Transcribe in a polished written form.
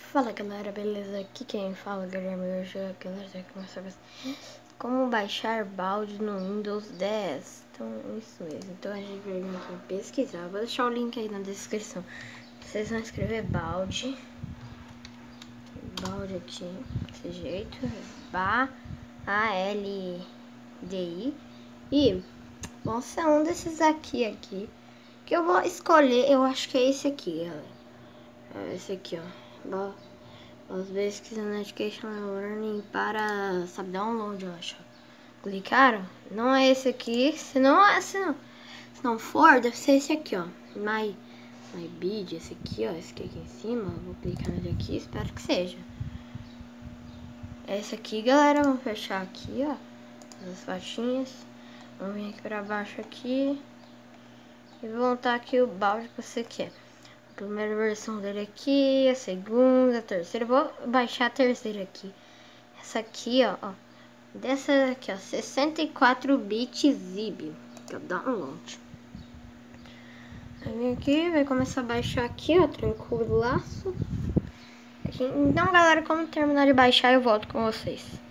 Fala galera, beleza? Aqui quem fala, Guilherme. Hoje a galera vai começar como baixar balde no Windows 10. Então, isso mesmo. Então a gente vai vir aqui pesquisar. Vou deixar o link aí na descrição. Vocês vão escrever balde aqui, desse jeito, B-A-L-D-I. E vão ser um desses aqui que eu vou escolher. Eu acho que é esse aqui, galera. É esse aqui, ó. Às vezes que Notification Learning para, sabe, download, eu acho. Clicaram? Não é esse aqui. Se não for, deve ser esse aqui, ó. My Bid, esse aqui, ó. Esse aqui em cima. Eu vou clicar nele aqui, espero que seja. Esse aqui, galera. Vamos fechar aqui, ó. As faixinhas. Vamos vir aqui pra baixo aqui. E vou montar aqui o balde que você quer. A primeira versão dele aqui, a segunda, a terceira. Eu vou baixar a terceira aqui. Essa aqui, ó. Dessa aqui, ó. 64 bits zip. Que é o download. Aí vem aqui, vai começar a baixar aqui, ó. Tranquilo, laço. Então, galera, quando terminar de baixar, eu volto com vocês.